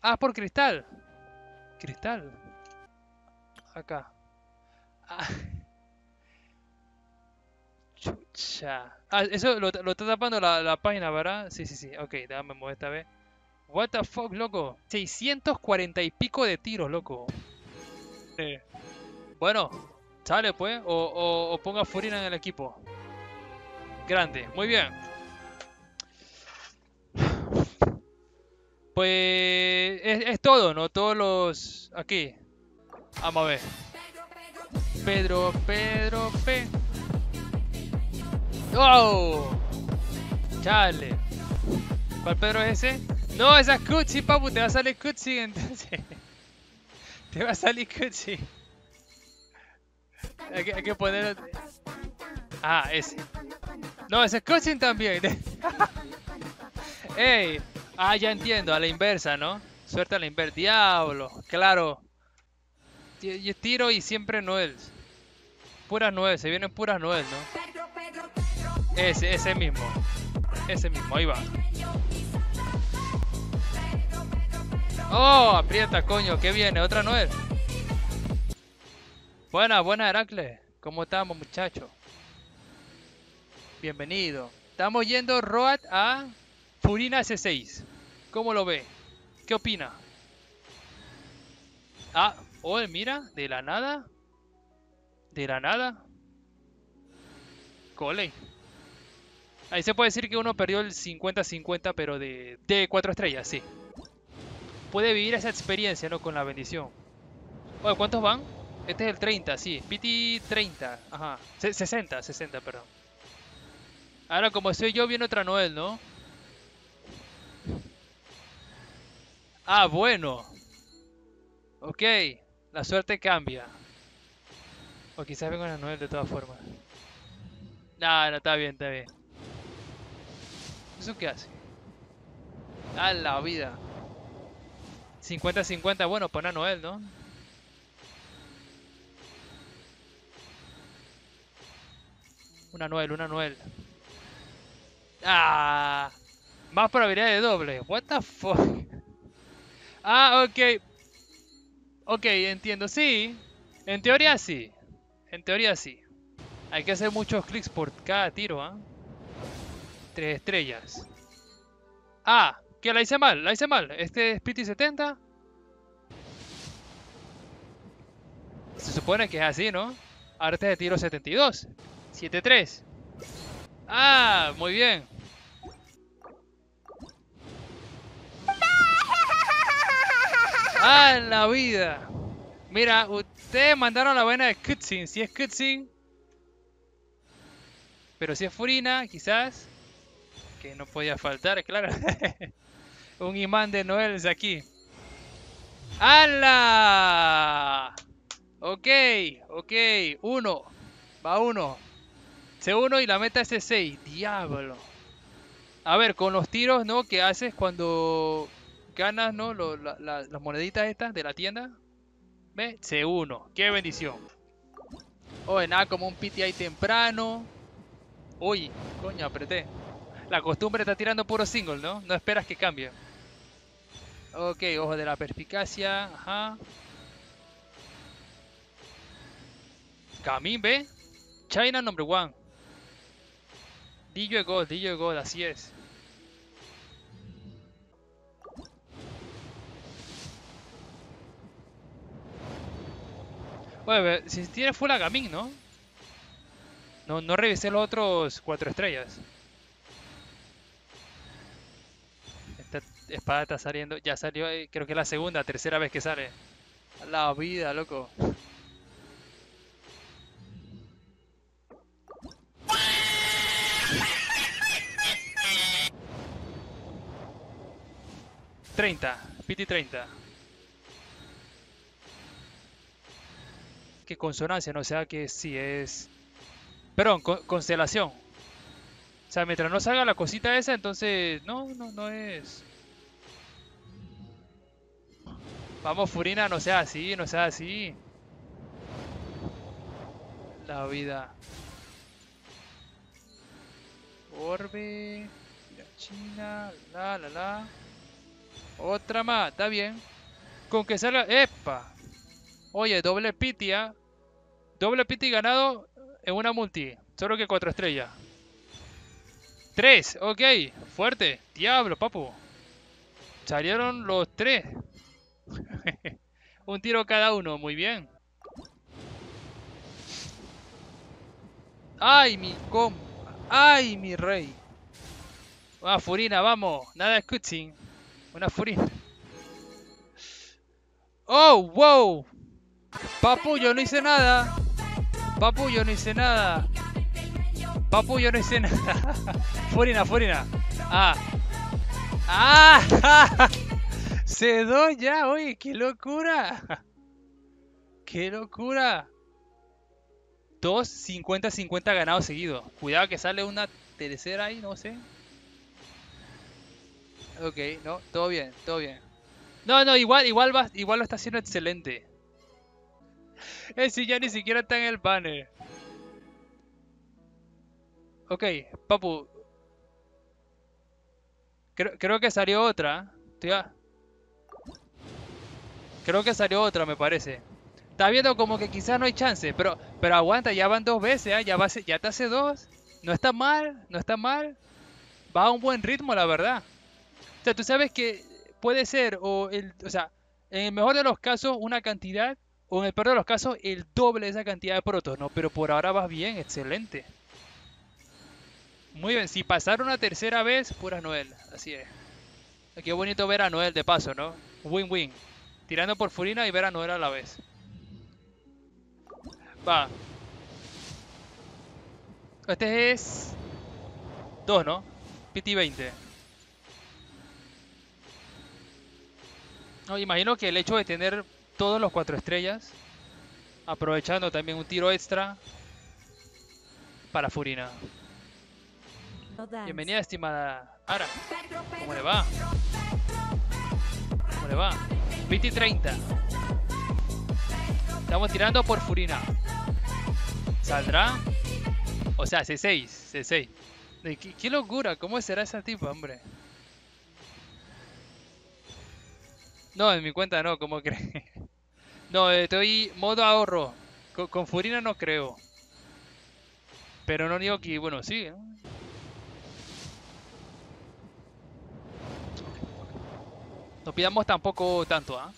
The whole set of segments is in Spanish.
Ah, por cristal. Cristal. Acá. Ah, chucha. Ah, eso lo está tapando la página, ¿verdad? Sí, sí, sí. Ok, déjame mover esta vez. What the fuck, loco. 640 y pico de tiros, loco. Bueno, sale pues. O ponga Furina en el equipo. Grande. Muy bien. Pues es todo, ¿no? Todos los... Aquí. Vamos a ver. Pedro P. ¡Oh! Chale. ¿Cuál Pedro es ese? No, esa es Cutsy, papu. Te va a salir Cutsy entonces. Te va a salir Cutsy. Hay que poner... Ah, ese. No, ese es Cutsy también. ¡Ey! Ah, ya entiendo. A la inversa, ¿no? Suerte a la inversa. Diablo. Claro. Yo tiro y siempre Noel. Puras Noel. Se vienen puras Noel, ¿no? Ese mismo. Ese mismo. Ahí va. Oh, aprieta, coño. ¿Qué viene? ¿Otra Noel? Buena, buena, Heracles. ¿Cómo estamos, muchachos? Bienvenido. Estamos yendo Road a Furina S6. ¿Cómo lo ve? ¿Qué opina? Ah, oh, mira, de la nada. De la nada. Cole. Ahí se puede decir que uno perdió el 50-50, pero de 4 estrellas, sí. Puede vivir esa experiencia, ¿no? Con la bendición. Oye, ¿cuántos van? Este es el 30, sí. Piti 30. Ajá. 60, perdón. Ahora, como soy yo, viene otra Noel, ¿no? Ah, bueno. Ok. La suerte cambia. O quizás venga una Noel de todas formas. No, no, está bien, está bien. ¿Eso qué hace? Ah, la vida. 50-50, bueno, pon a Noel, ¿no? Una Noel, una Noel. Ah, más probabilidad de doble. What the fuck. Ah, ok. Ok, entiendo. Sí. En teoría sí. En teoría sí. Hay que hacer muchos clics por cada tiro, ¿ah? 3 estrellas. Ah, que la hice mal, la hice mal. Este es PT 70. Se supone que es así, ¿no? Ahora este es de tiro 72. 7-3. Ah, muy bien. Ah, en la vida. Mira, ustedes mandaron la buena de cutscene. Si es cutscene, pero si es Furina, quizás. Que no podía faltar, claro. Un imán de Noel de aquí. ¡Hala! Ok, ok. Uno. Va uno. C1 y la meta es C6. Diablo. A ver, con los tiros, ¿no? ¿Qué haces cuando ganas, ¿no? Las moneditas estas de la tienda. ¿Ve? C1. Qué bendición. Oye, nada como un PTI temprano. Uy, coño, apreté. La costumbre está tirando puro single, ¿no? No esperas que cambie. Ok, ojo de la perspicacia. Ajá. Camin, ¿ve? China number one. DJ Gold, así es. Bueno, si tiene full a Gamin, ¿no? No revisé los otros 4 estrellas. Esta espada está saliendo. Ya salió, creo que es la segunda, tercera vez que sale. A la vida, loco. 30, PT 30. Que consonancia, no o sea que si es. Perdón, constelación. O sea, mientras no salga la cosita esa, entonces. No es. Vamos, Furina, no sea así, no sea así. La vida. Orbe. La China. La. Otra más, está bien. Con que salga... ¡Epa! Oye, doble pity, ¿ah? Doble pity ganado en una multi. Solo que 4 estrellas. 3, ok. Fuerte. Diablo, papu. Salieron los 3. Un tiro cada uno, muy bien. ¡Ay, mi com! ¡Ay, mi rey! Ah, Furina, vamos. Nada de cutscene. Una Furina. ¡Oh, wow! Papu, yo no hice nada. Papu, yo no hice nada. Papu, yo no hice nada. Furina, Furina. Ah. ¡Ah! Se dio ya, oye, qué locura. ¡Qué locura! 2 50-50 ganados seguidos. Cuidado que sale una tercera ahí, no sé. Ok, no, todo bien, todo bien. No, no, igual lo está haciendo excelente. Ese ya ni siquiera está en el banner. Ok, papu. Creo que salió otra. Creo que salió otra, me parece. Está viendo como que quizás no hay chance, pero aguanta, ya van 2 veces, ¿eh? Ya te hace 2. No está mal, no está mal. Va a un buen ritmo, la verdad. O sea, tú sabes que puede ser, o sea, en el mejor de los casos, una cantidad, o en el peor de los casos, el doble de esa cantidad de protos, ¿no? Pero por ahora vas bien, excelente. Muy bien, si pasar una tercera vez, pura Noel, así es. Qué bonito ver a Noel de paso, ¿no? Win-win. Tirando por Furina y ver a Noel a la vez. Va. Este es 2, ¿no? PT 20. No, imagino que el hecho de tener todos los 4 estrellas, aprovechando también un tiro extra para Furina. Bienvenida, estimada Ara. ¿Cómo le va? ¿Cómo le va? PT 30. Estamos tirando por Furina. ¿Saldrá? O sea, C6. C6. ¿Qué locura? ¿Cómo será esa tipa, hombre? No, en mi cuenta no, ¿cómo crees? No, estoy modo ahorro. Con Furina no creo. Pero no digo que, bueno, sí, ¿no? No pidamos tampoco tanto, ¿ah?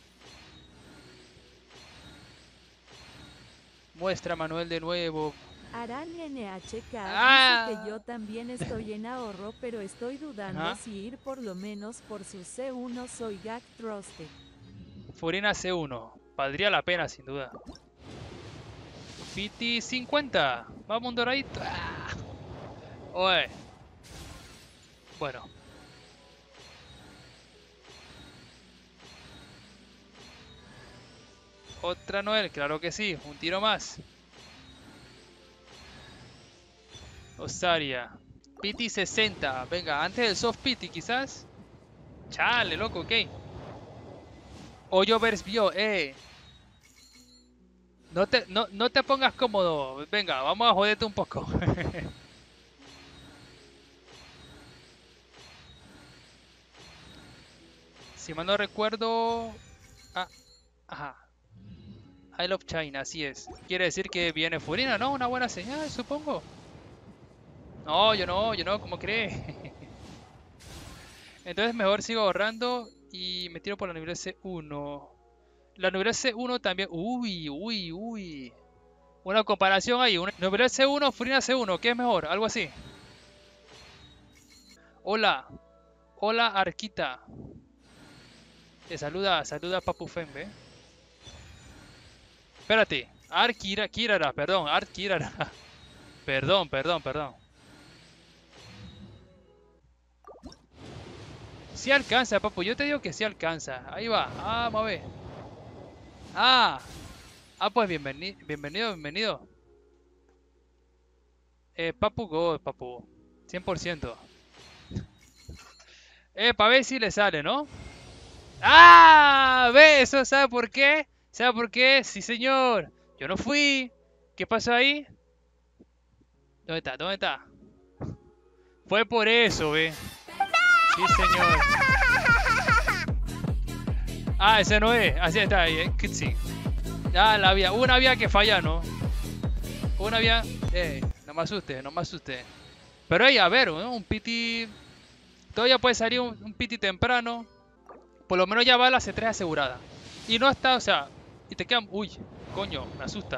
Muestra Manuel de nuevo. Aran NHK ¡Ah! dice que yo también estoy en ahorro, pero estoy dudando Ajá. si ir por lo menos por su C1. Soy Gag Trusted. Furina C1. Valdría la pena, sin duda. PT 50. Vamos, un doradito. ¡Ah! Oye. Bueno. Otra Noel, claro que sí. Un tiro más. Osaria. PT 60. Venga, antes del soft PT quizás. Chale, loco, ok. Hoyovers vio, No te pongas cómodo. Venga, vamos a joderte un poco. Si mal no recuerdo... Ah, ajá. I love China, así es. Quiere decir que viene Furina, ¿no? Una buena señal, supongo. No, yo no, ¿cómo crees? Entonces mejor sigo ahorrando y me tiro por la nivel C1. La nivel C1 también... Uy. Una comparación ahí. Nivel C1, Furina C1, ¿qué es mejor? Algo así. Hola. Hola, Arquita. Te saluda Papu Fembe. Espérate. Kirara, perdón. Kirara. Perdón. Sí alcanza, papu. Yo te digo que sí alcanza. Ahí va. Ah, vamos a ver. Ah. Pues bienvenido. Papu God, papu. 100%. Para ver si le sale, ¿no? ¡Ah! ¿Ve? ¿Eso sabe por qué? ¿Sabe por qué? Sí, señor. Yo no fui. ¿Qué pasó ahí? ¿Dónde está? Fue por eso, ¿ve? Sí, señor. Ah, ese no es. Así está ahí, sí. Ah, la vía. Una vía que falla, ¿no? Una vía... no me asuste, no me asuste. Pero a ver, ¿no? Un piti... Todavía puede salir un piti temprano. Por lo menos ya va la C3 asegurada. Y no está, o sea... Y te quedan... Uy, coño, me asusta.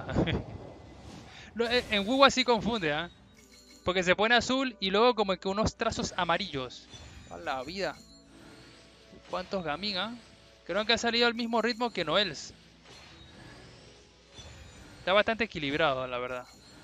En WoW sí confunde, ¿ah? Porque se pone azul y luego como que unos trazos amarillos. A la vida. ¿Cuántos Gaming, ah? Creo que ha salido al mismo ritmo que Noels. Está bastante equilibrado, la verdad.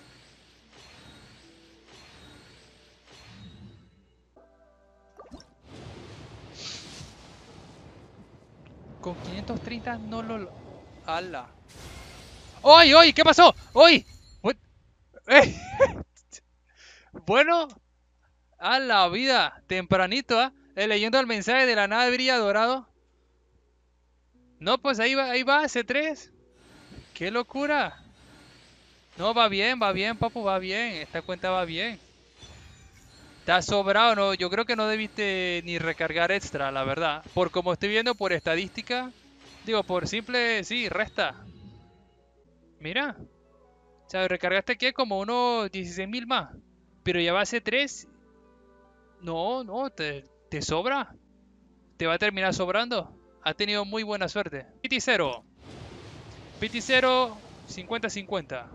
Con 530 no lo... ¡Hala! ¡Oy, oy! ¿Qué pasó? ¡Oy! ¡Eh! Bueno, a la vida. Tempranito, ¿ah? Leyendo el mensaje de la nave brilla dorado. No, pues ahí va, C3. ¡Qué locura! No, va bien, papu, va bien. Esta cuenta va bien. Está sobrado, no, yo creo que no debiste ni recargar extra, la verdad. Por como estoy viendo por estadística, digo, por simple, sí, resta. Mira, o sea, recargaste que como unos 16.000 más. Pero ya va a ser 3. No, no, te sobra. Te va a terminar sobrando. Ha tenido muy buena suerte. PT 0. PT 0, 50-50.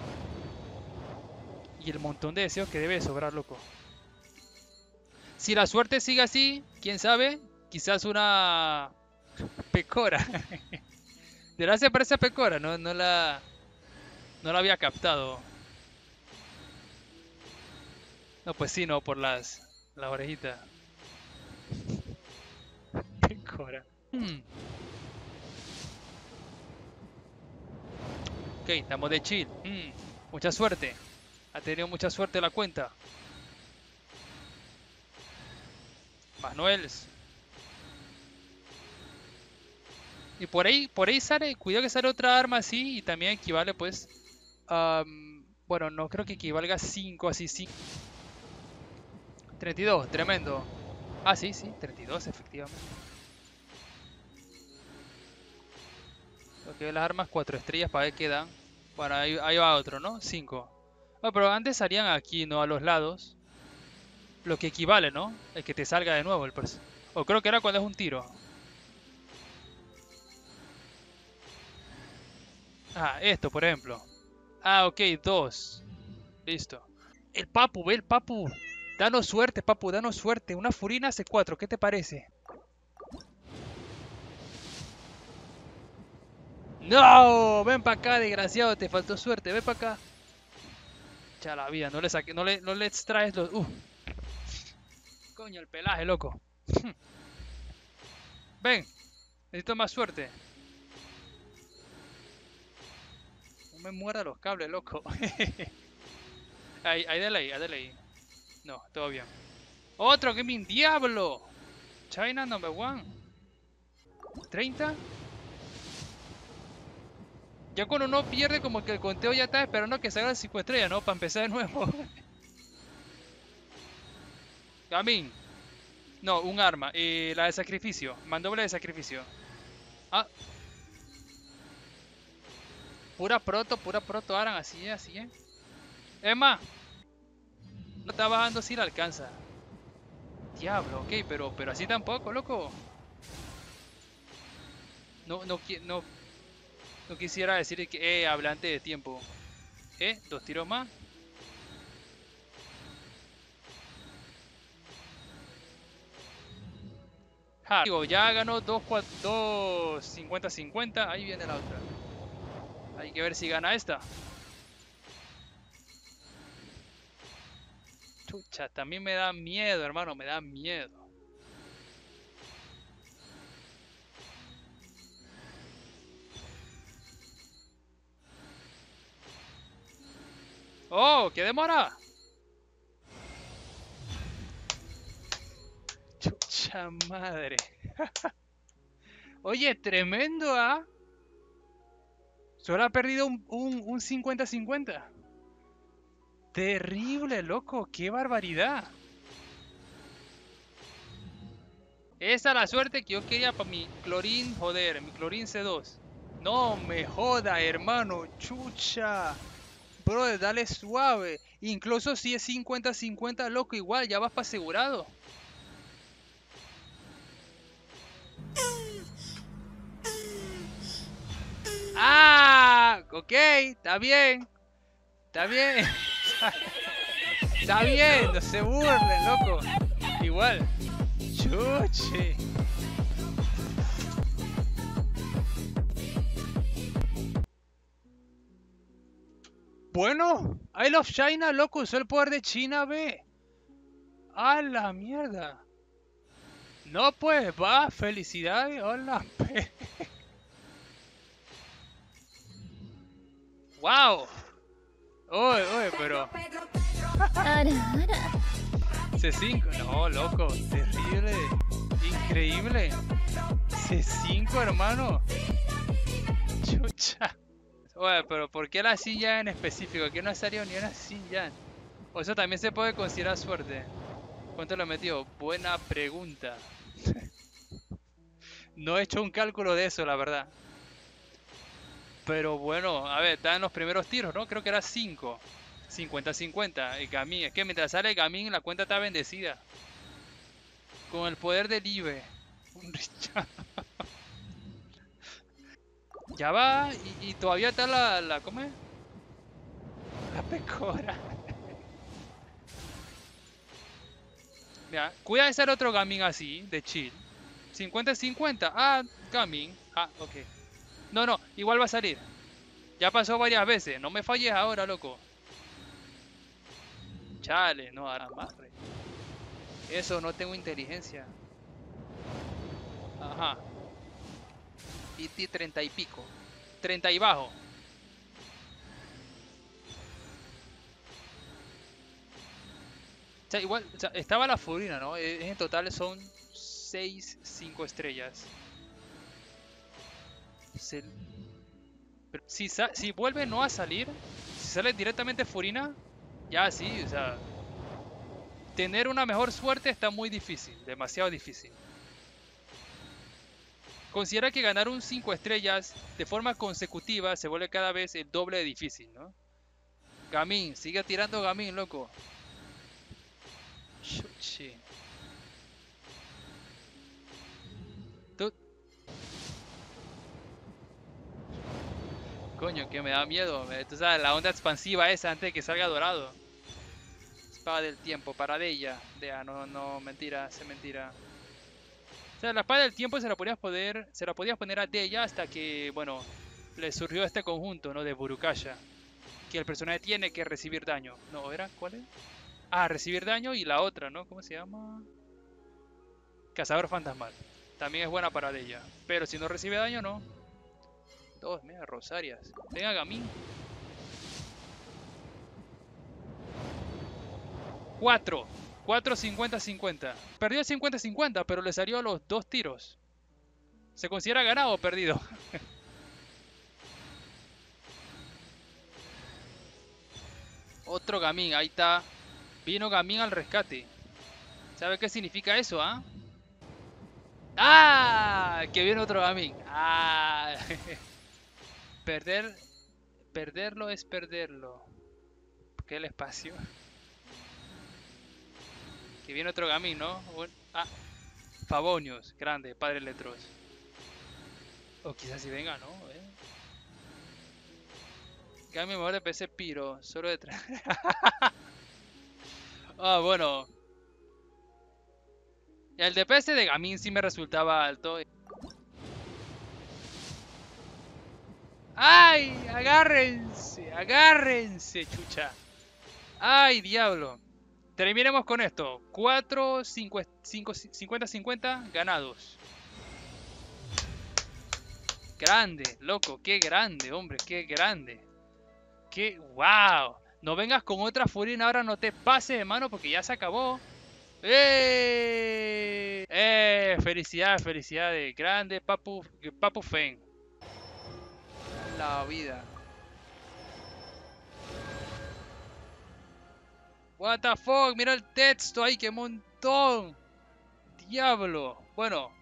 Y el montón de deseos que debe de sobrar, loco. Si la suerte sigue así, quién sabe, quizás una pecora. De la se parece a pecora, no la había captado. No, pues sí, no, por la orejita. Pecora. Ok, estamos de chill. Mucha suerte. Ha tenido mucha suerte la cuenta. Manuels. Y por ahí sale, cuidado que sale otra arma así y también equivale pues. Bueno, no creo que equivalga 5 así, sí. 32, tremendo. Ah, sí, sí, 32 efectivamente. Ok, las armas 4 estrellas para ver qué dan. Bueno, ahí va otro, ¿no? 5. Ah, pero antes salían aquí, ¿no? A los lados. Lo que equivale, ¿no? El que te salga de nuevo el O creo que era cuando es un tiro. Ah, esto, por ejemplo. Ah, ok, 2. Listo. El Papu, ve el Papu. Danos suerte, Papu, danos suerte. Una Furina C4, ¿qué te parece? ¡No! Ven para acá, desgraciado, te faltó suerte, ven para acá. Ya la vida, no le saque, no le extraes los. Coño, el pelaje, loco. Ven, necesito más suerte. No me muerda los cables, loco. Ahí, dale ahí. No, todo bien. Otro Gaming Diablo. China number one. 30. Ya cuando uno pierde como que el conteo ya está esperando que salga el 5 estrellas, ¿no? Para empezar de nuevo. Gamin. No, un arma. La de sacrificio. Mandoble de sacrificio. Ah. Pura proto, Aran. Así es, así es. Es más. No está bajando si la alcanza. Diablo, ok, pero así tampoco, loco. No quisiera decir que, hablante de tiempo. 2 tiros más. Ja, digo, ya ganó 2 50-50. Ahí viene la otra. Hay que ver si gana esta. Chucha, también me da miedo, hermano, me da miedo. ¡Oh! ¡Qué demora! Chucha madre. Oye, tremendo, ¿ah? Solo ha perdido un 50-50. Terrible, loco. ¡Qué barbaridad! Esa es la suerte que yo quería para mi Clorín, joder, mi Clorín C2. No me joda, hermano, chucha. Brother, dale suave. Incluso si es 50-50, loco, igual, ya vas para asegurado. Ah, ok, está bien. Está bien. Está bien, no se burlen, loco. Igual. Chuche. Bueno, I Love China, loco, usó el poder de China, ve. A la mierda. No, pues, va, felicidades, hola, pe. Wow. Oye, oye, pero C5, no, loco, terrible, increíble. C5, hermano. Chucha. Oye, pero ¿por qué la silla en específico? Aquí no ha salido ni una silla. O eso también se puede considerar suerte. ¿Cuánto le metió? Buena pregunta. No he hecho un cálculo de eso, la verdad. Pero bueno, a ver, está en los primeros tiros, ¿no? Creo que era 5. 50-50. El Gamín. Es que mientras sale el Gamín, la cuenta está bendecida. Con el poder del IBE. Un Richard. Ya va. Y todavía está ¿cómo es? La pecora. Mira, cuida de ser otro Gamín así, de chill. 50-50. Ah, Gamín. Ah, ok. No, no, igual va a salir. Ya pasó varias veces. No me falles ahora, loco. Chale, no, ahora más. Eso, no tengo inteligencia. Ajá. Y 30 y pico. 30 y bajo. O sea, igual, o sea, estaba la Furina, ¿no? En total son 6, 5 estrellas. Se- pero si vuelve no a salir, si sale directamente Furina, ya sí, o sea, tener una mejor suerte está muy difícil, demasiado difícil. Considera que ganar un 5 estrellas de forma consecutiva se vuelve cada vez el doble de difícil, ¿no? Gamín, sigue tirando Gamín, loco. Chuchi. Tú, coño, que me da miedo. Tú sabes, la onda expansiva esa antes de que salga dorado. Espada del tiempo, para de ella. No, no, mentira, se mentira. O sea, la espada del tiempo se la podías poner a Deya hasta que, bueno, le surgió este conjunto, ¿no? De Burukasha. Que el personaje tiene que recibir daño. No, ¿era? ¿Cuál es? Ah, recibir daño y la otra, ¿no? ¿Cómo se llama? Cazador fantasmal. También es buena para Deya. Pero si no recibe daño, no. Dos, mira, Rosarias. Venga, Gamín. 4. 4 50-50. Perdió 50-50, pero le salió a los dos tiros. ¿Se considera ganado o perdido? Otro Gamín, ahí está. Vino Gamín al rescate. ¿Sabe qué significa eso, ah? ¡Ah! Que viene otro Gamín. ¡Ah! Perder... Perderlo es perderlo. ¿Qué el espacio? Que viene otro Gamín, ¿no? Ah, Favonius, grande, padre Letros. O quizás si venga, ¿no? Gamín mejor de PC Piro, solo detrás. Ah, bueno. El DPS de Gamín sí me resultaba alto. ¡Ay! ¡Agárrense! ¡Agárrense, chucha! ¡Ay, diablo! Terminemos con esto. 4, 50-50 ganados. Grande, loco. Qué grande, hombre. Qué grande. Qué... ¡Wow! No vengas con otra Furina ahora, no te pases, hermano, porque ya se acabó. ¡Eh! Felicidades, felicidades. Grande, Papu Fen. La vida. What the fuck, mira el texto ahí, qué montón. Diablo. Bueno,